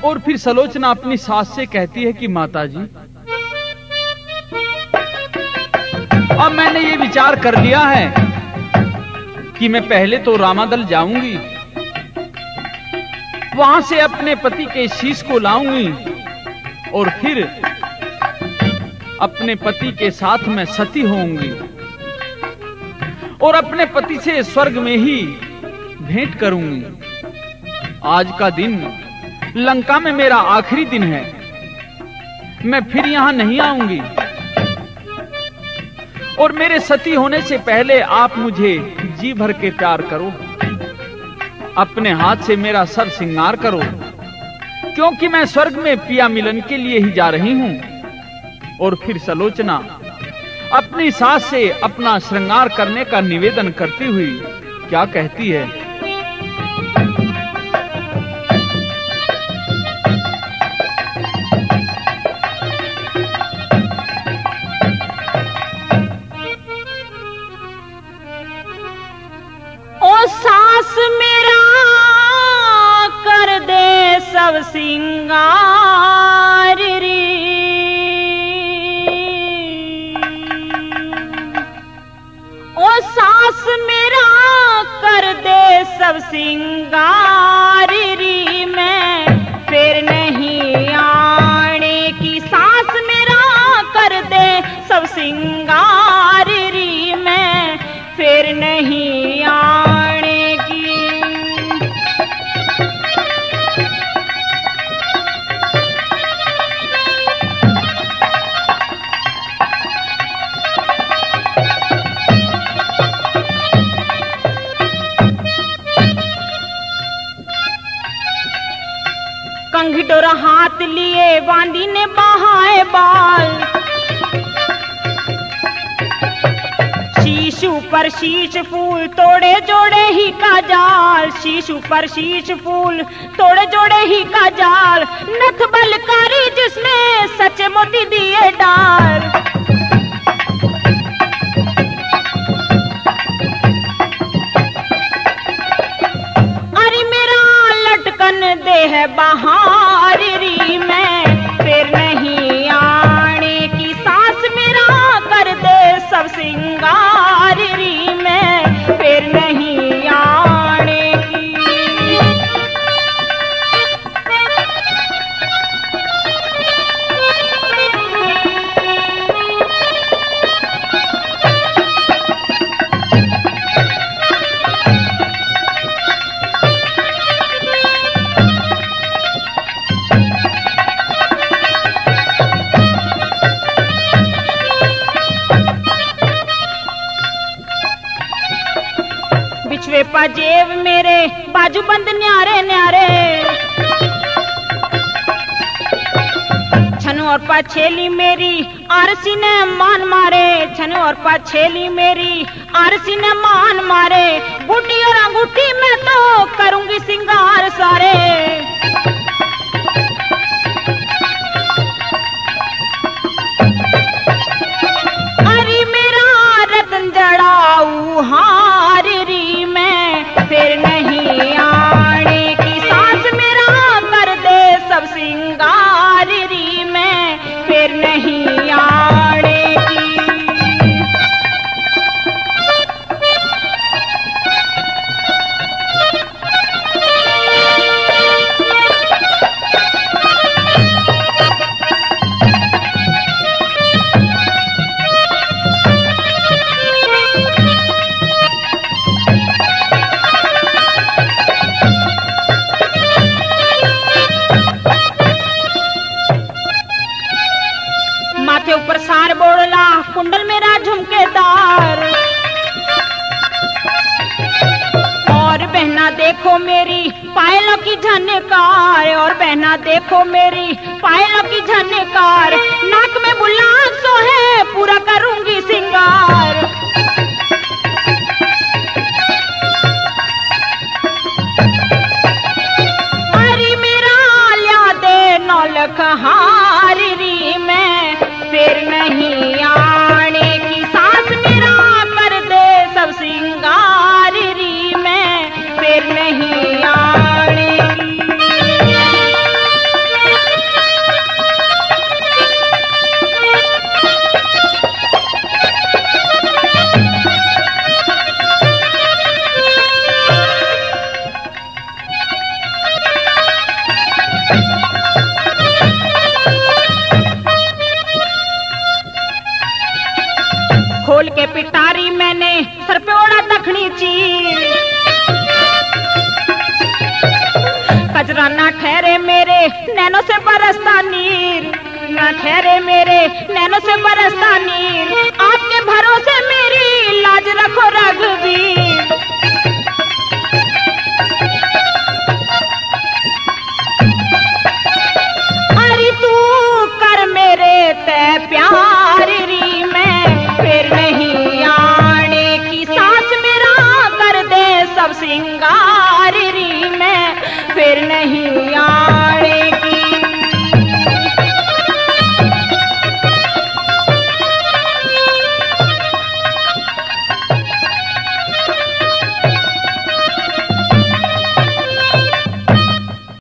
और फिर सलोचना अपनी सास से कहती है कि माताजी, अब मैंने ये विचार कर लिया है कि मैं पहले तो रामादल जाऊंगी, वहां से अपने पति के शीश को लाऊंगी और फिर अपने पति के साथ मैं सती होऊंगी और अपने पति से स्वर्ग में ही भेंट करूंगी। आज का दिन लंका में मेरा आखिरी दिन है, मैं फिर यहां नहीं आऊंगी और मेरे सती होने से पहले आप मुझे जी भर के प्यार करो, अपने हाथ से मेरा सर श्रृंगार करो, क्योंकि मैं स्वर्ग में पिया मिलन के लिए ही जा रही हूं। और फिर सलोचना अपनी सास से अपना श्रृंगार करने का निवेदन करती हुई क्या कहती है? ओ सास मेरा कर दे सब सिंगार री, ओ सास मेरा कर दे सब सिंगार री, मैं फिर नहीं आने की। सास मेरा कर दे सब सिंगार री, मैं फिर नहीं आने की। कंघी डोरा हाथ लिए बांदी ने बहाए बाल, शीश ऊपर शीश फूल तोड़े जोड़े ही का जाल, शीश ऊपर शीश फूल तोड़े जोड़े ही का जाल, नथ बलकारी जिसमें सच्चे मोती दिए डाल। अरे मेरा लटकन दे है बहार री, मैं फिर नहीं आने की। सास मेरा कर दे सब सिंगार री, मैं फिर नहीं आने की। बिछवे पाजेब मेरे बाजू बंद न्यारे न्यारे, छनु और पाछेली मेरी आरसी ने मान मारे, छनु और पाछेली मेरी आरसी ने मान मारे, बूटी और अंगूठी में तो करूंगी सिंगार सारे। अरे मेरा रतन जड़ाऊ हार री, मैं फिर नहीं आने की। सास मेरा कर दे सब सिंगार री, मैं फिर नहीं आने की। माथे ऊपर सार बोड़ला कुंडल मेरा झुमकेदार, और बहना देखो मेरी पायलों की झनकार, और बहना देखो मेरी पायलों की झनकार, नाक में बुल्ला सो है पूरा करूंगी सिंगार। अरे मेरा लिया दे नौलख हार री, मैं फिर नहीं आने की। सास मेरा कर दे सब सिंगार री, मैं फिर नहीं आने की। ठहरे मेरे नैनों से बरसता नीर, न ठहरे मेरे नैनों से बरसता नीर, आपके भरोसे मेरी लाज रखो रघुवीर।